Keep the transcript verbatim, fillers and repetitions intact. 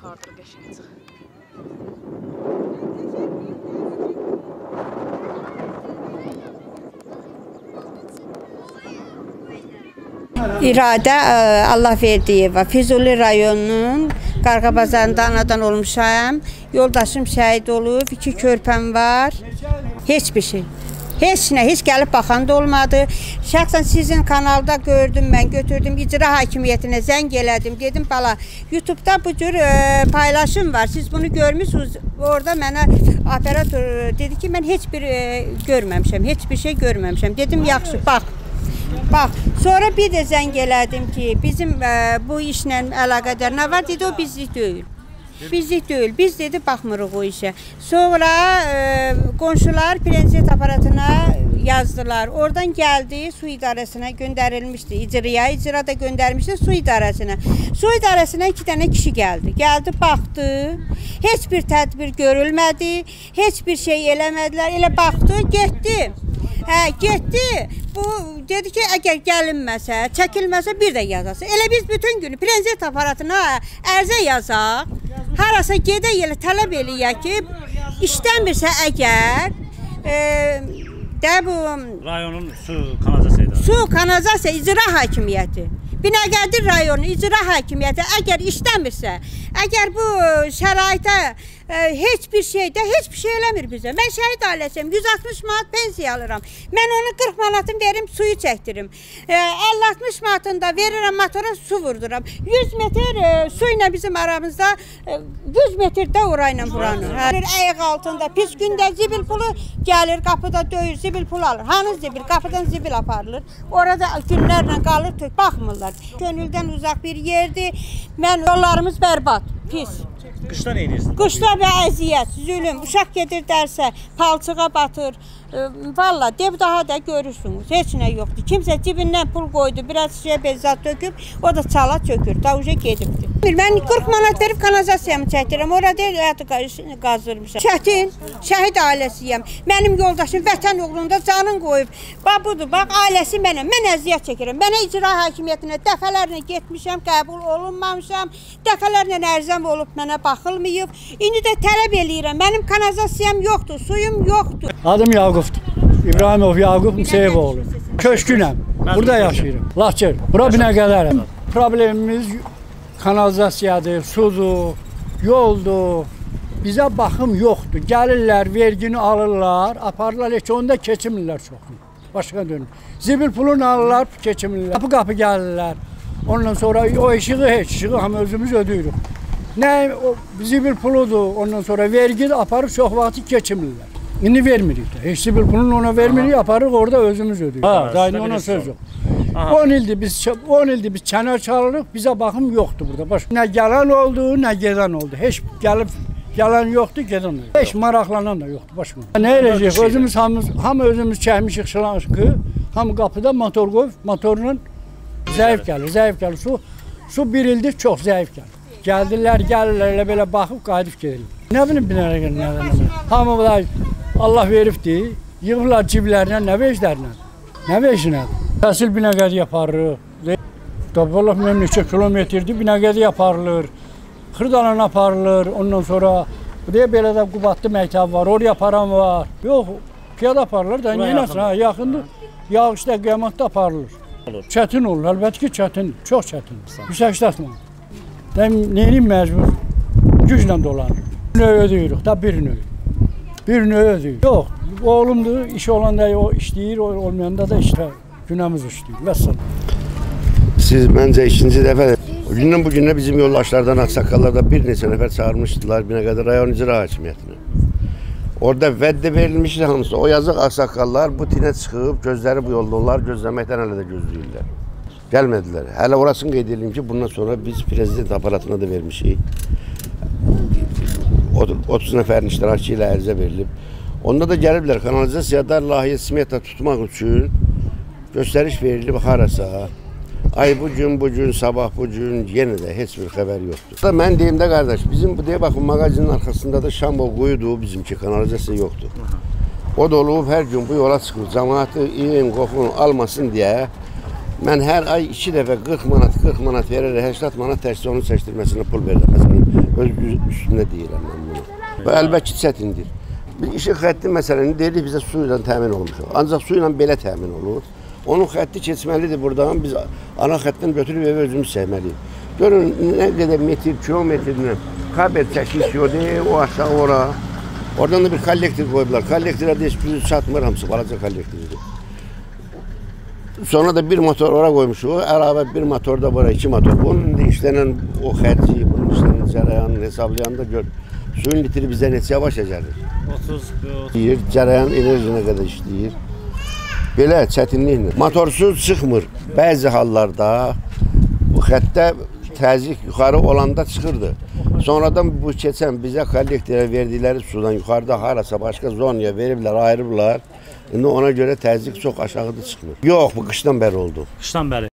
Kadr qəşəng çıx. İradə Allahverdiyeva, Füzuli rayonunun Qarqabazarında anadan olmuşam. Yoldaşım şəhid olub, iki körpəm var. Heç bir şey. Heç nə, heç gəlib baxan da olmadı. Şəxsən sizin kanalda gördüm, mən götürdüm, icra hakimiyyətinə zəng elədim. Dedim, bala, YouTube'da bu cür e, paylaşım var. Siz bunu görmüşsünüz. Orada mənə operator dedi ki, mən heç bir e, görməmişəm, heç bir şey görməmişəm. Dedim, yaxşı, bax. Bax, sonra bir də zəng elədim ki, bizim e, bu işlə əlaqədar nə var? Dedi, o bizlik deyil. Bizlik deyil. Biz dedi, baxmırıq o işə. Sonra e, qonşular prezident aparatına yazdılar. Oradan gəldi, su idarəsinə göndərilmişdi. İcraya, icra da göndərmişdi su idarəsinə. Su idarəsinə iki dənə kişi gəldi. Gəldi, baxdı. Heç bir tədbir görülmədi. Heç bir şey eləmədilər. Elə baxdı, getdi. Hə, getdi. Bu dedi ki, əgər gəlinməsə, çəkilməsə bir də yazası. Elə biz bütün günü prezident aparatına ərizə yazaq, harasa gedək elə tələb eləyək ki, işlənmirsə əgər e, də bu rayonun su kanalizasiya idarəsi. Su kanalizasiya icra hakimiyyəti. Binəqədi rayonu icra hakimiyyəti əgər işləmirsə, əgər bu şəraitə e, heç bir şeydə heç bir şey eləmir bizə. Mən şəhid ailəsiyəm, yüz altmış manat pensiya alıram. Mən onu qırx manatını verim, suyu çəkdirim. E, əlli altmış manatını da verirəm, motora su vurduram. yüz metr e, su ilə bizim aramızda e, yüz metrdə orayla buranın. Ayaq altında pis gündə zibil pulu gəlir, qapıda döyür, zibil pulu alır. Hanı zibil? Qapıdan zibil aparılır. Orada günlərlə qalır, tök baxmırlar. Könüldən uzaq bir yerdir. Mən yollarımız bərbad, pis. Qışda nə edirsiniz? Qışda və əziyyət, zülüm. Uşaq gedir dərsə, palçığa batır. Valla, dev daha da görürsünüz. Heç nə yoxdur. Kimsə cibindən pul qoydu, biraz şey bezat döküb, o da çala çökür. Da uca gedibdir. Mən qırx manat verib kanalizasiyamı çəkdirəm. Orada həyatı qazırmışam. Çətin, şəhid ailəsiyəm. Mənim yoldaşım vətən uğrunda canın qoyub. Bax, budur, bax, ailəsi mənəm. Mən əziyyət çəkirəm. Mənə icra hakimiyyətinə dəfələrlə getmişəm, qəbul olunmamışam. Dəfələrlə ərzəm olub, mənə baxılmayıb. İndi də tələb eləyirəm. Mənim kanalizasiyam yoxdur, suyum yoxdur. Adım Yaqubdur. İbrahimov Yaqub Museyevoğlu. Köşkünəm. Burada yaşayırım. Laçır. Bura Binəqədərəm. Problemimiz kanalizasiyadır, sudur, yoldur. Bizə baxım yoxdur. Gəlirlər, vergini alırlar, aparırlar, heç onda keçimirlər çoxunu. Başqa dönüm. Zibil pulunu alırlar, keçimirlər. Qapı-qapı gəlirlər. Ondan sonra o işığı heç, işığı hamı özümüz ödüyürük. Nə o zibil puludur, ondan sonra vergi aparır, çox vaxtı keçimirlər. İndi vermirik də. Heç zibil pulunu ona vermirik, aparırıq, orada özümüz ödüyürük. Ha, daha ona söz yox. on ildir biz on ildir biz kənar çalırıq, bizə baxım yoxdur burada. Baş nə gələn oldu, nə gedən oldu. Heç gəlib gələn yoxdur, gedən oldu. Heç maraqlanan da yoxdur başqa. Nə eləyəcək? Özümüz hamımız hamı özümüz çəkmişik şılanqı, hamı qapıda motor qoyub, motorunun zəif gəlir, zəif gəlir. Su su bir ildir çox zəif gəlir. Gəldilər, gəlirlər, elə belə baxıb qayıdıb gedirlər. Nə bilim binələrə gəlir, nədən. Hamı da Allah veribdi, yığırlar ciblərinə, nə veclərlə, nə vecnədir. Təhsil Binəqədi yaparırıq. Vallahi mənim neçə kilometrdir Binəqədi yaparılır. Xırdalan aparılır, ondan sonra buraya belə də Qubadlı məktəb var, oraya aparan var. Yox, piyada aparılır da, neynəsin, ha, yaxındır. Yağışda, qiyamatda aparılır. Çətin olur, əlbəttə ki, çətin, çox çətin. yüz səksən manat. Neyini məcbur, güclə dolanır. Bir növ ödəyirik, da bir növ. Bir növ ödəyirik. Yox, oğlumdur, iş olanda o işləyir, olmayanda da işlə. Günəmiz işləyir. Vəssalam. Siz məncə ikinci dəfə, gündən bu günə bizim yoldaşlardan, aksakallardan bir neçə nəfər çağırmışdılar Binəqədi rayon icra hakimiyyətinə. Orada vəddə verilmişdi hamısı. O yazıq aksakallar bu tinə çıxıb, gözləri bu yolda onlar gözləməkdən hələ də gözləyirlər. Gəlmədilər. Hələ orasını qeyd edelim ki, bundan sonra biz prezident aparatına da vermişik. otuz nəfərin iştirakçı ilə ərizə verilib. Onda da gəliblər kanalizasiyada layihə smeta tutmaq üçün göstəriş verilib harasa. Ay bu gün, bu gün, sabah bu gün yenə də heç bir xəbər yoxdur. Mən deyim də qardaş, bizim bu deyə baxın mağazinin arxasında da Şambo quyudur, bizimki kanalizasiya yoxdur. O da olub hər gün bu yola çıxır, cəmaatı iyin, qoxun almasın deyə mən hər ay iki dəfə qırx manat, qırx manat verərək səksən manat təhsil onun çəkdirməsinə pul verirəm. Məsələn, Öz üstünde deyirəm mən bunu. Və əlbəttə ki, çətindir. Bir işin xətti məsələni dedik bizə su ilə təmin olmuşuq. Ancaq su ilə belə təmin olur. Onun xətti keçməlidir buradan. Biz ana xəttdən götürüb evə özümüz çəkməliyik. Görün nə qədər metr, kilometrlə kabel çəkilişiyordur, o aşağı ora. Oradan da bir kollektor koydular. Kollektora da heç bir çatmır, hamısı balaca kollektordur. Sonra da bir motor oraya koymuşuq. Əlavə bir motor da bura, iki motor. Bunun da işlenen o xərci, bunun işlenen cərəyanını hesablayanda gör. Suyun litri bizə neçə yavaş əcəlir. otuz, otuz. Deyir, cərəyan enerjinə qədər işləyir. Belə çətinliklə. Motorsuz çıxmır. Bəzi hallarda bu xəttə təzyiq yuxarı olanda çıxırdı. Sonradan bu keçən bizə kollektora verdikləri sudan yuxarıda harasa başqa zonaya veriblər, ayırıblar. İndi ona görə təzyiq çox aşağıda çıxmır. Yox, bu qışdan bəri oldu. Qışdan bəri.